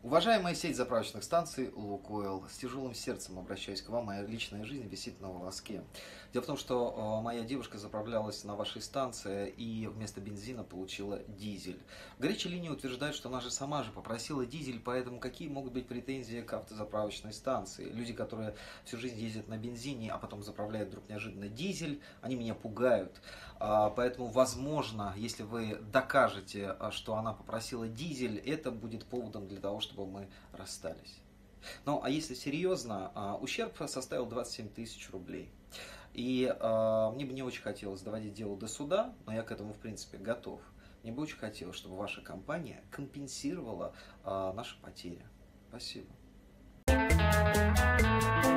Уважаемая сеть заправочных станций «Лукойл», с тяжелым сердцем обращаюсь к вам, моя личная жизнь висит на волоске. Дело в том, что моя девушка заправлялась на вашей станции и вместо бензина получила дизель. Горячая линия утверждает, что она же сама же попросила дизель, поэтому какие могут быть претензии к автозаправочной станции? Люди, которые всю жизнь ездят на бензине, а потом заправляют вдруг неожиданно дизель, они меня пугают. Поэтому, возможно, если вы докажете, что она попросила дизель, это будет поводом для того, чтобы мы расстались. Ну, а если серьезно, ущерб составил 27 тысяч рублей. И мне бы не очень хотелось доводить дело до суда, но я к этому, в принципе, готов. Мне бы очень хотелось, чтобы ваша компания компенсировала наши потери. Спасибо.